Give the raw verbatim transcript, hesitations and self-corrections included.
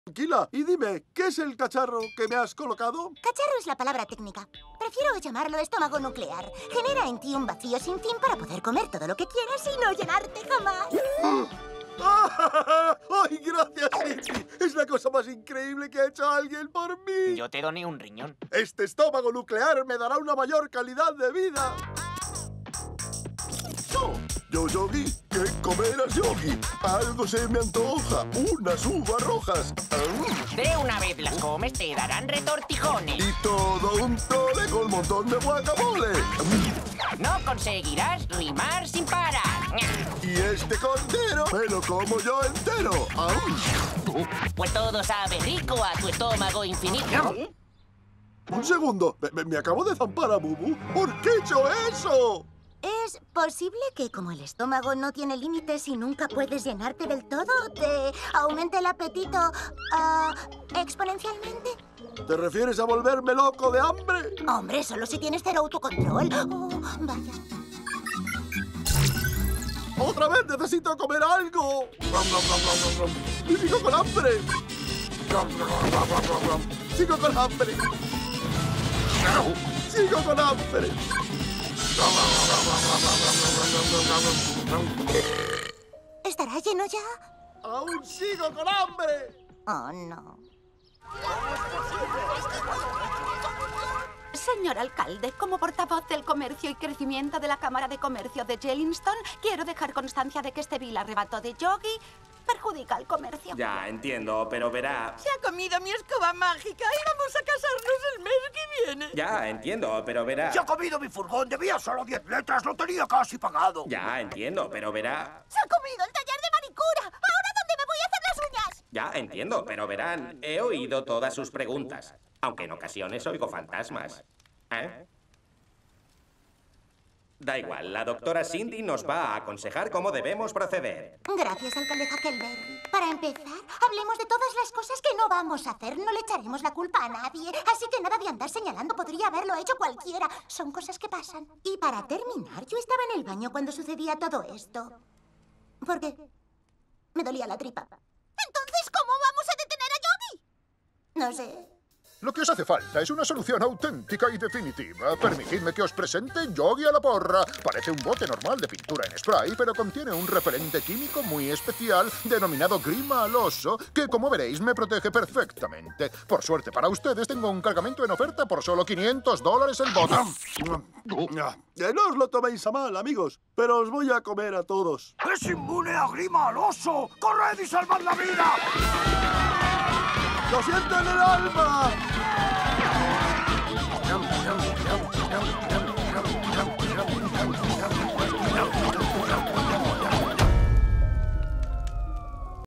Tranquila, y dime, ¿qué es el cacharro que me has colocado? Cacharro es la palabra técnica. Prefiero llamarlo estómago nuclear. Genera en ti un vacío sin fin para poder comer todo lo que quieras y no llenarte jamás. ¡Ay, gracias, Cindy! Es la cosa más increíble que ha hecho alguien por mí. Yo te doné un riñón. Este estómago nuclear me dará una mayor calidad de vida. So, yo, Yogi, ¿qué comerás, Yogi? Algo se me antoja. Unas uvas rojas. Mm. De una vez las comes, te darán retortijones. Y todo un tole con un montón de guacamole. Mm. No conseguirás rimar sin parar. Y este cordero me lo como yo entero. ¡Aún! Pues todo sabe rico a tu estómago infinito. Un segundo. Me, me acabo de zampar a Bubu. ¿Por qué he hecho eso? ¿Es posible que, como el estómago no tiene límites y nunca puedes llenarte del todo, te aumente el apetito uh, exponencialmente? ¿Te refieres a volverme loco de hambre? Hombre, solo si tienes cero autocontrol. Oh, vaya. ¡Otra vez necesito comer algo! ¡Y sigo con hambre! ¡Sigo con hambre! ¡Sigo con hambre! ¿Estará lleno ya? ¡Aún sigo con hambre! Oh, no. Señor alcalde, como portavoz del comercio y crecimiento de la Cámara de Comercio de Jellingston, quiero dejar constancia de que este vil arrebato de Yogi perjudica al comercio. Ya, entiendo, pero verá... Se ha comido mi escoba mágica y vamos a casarnos el mes que viene. Ya, entiendo, pero verá... Se ha comido mi furgón, debía solo diez letras, lo tenía casi pagado. Ya, entiendo, pero verá... ¡Se ha comido el taller de manicura! ¿Ahora dónde me voy a hacer las uñas? Ya, entiendo, pero verán, he oído todas sus preguntas. Aunque en ocasiones oigo fantasmas. ¿Eh? Da igual, la doctora Cindy nos va a aconsejar cómo debemos proceder. Gracias, alcalde Huckleberry. Para empezar, hablemos de todas las cosas que no vamos a hacer. No le echaremos la culpa a nadie. Así que nada de andar señalando, podría haberlo hecho cualquiera. Son cosas que pasan. Y para terminar, yo estaba en el baño cuando sucedía todo esto. ¿Por qué? Me dolía la tripa. Entonces, ¿cómo vamos a detener a Yogi? No sé. Lo que os hace falta es una solución auténtica y definitiva. Permitidme que os presente Yogi a la porra. Parece un bote normal de pintura en spray, pero contiene un repelente químico muy especial denominado grima al oso, que, como veréis, me protege perfectamente. Por suerte para ustedes, tengo un cargamento en oferta por solo quinientos dólares el bote. Eh, no os lo toméis a mal, amigos, pero os voy a comer a todos. ¡Es inmune a grima al oso! ¡Corred y salvad la vida! ¡Lo siento en el alma!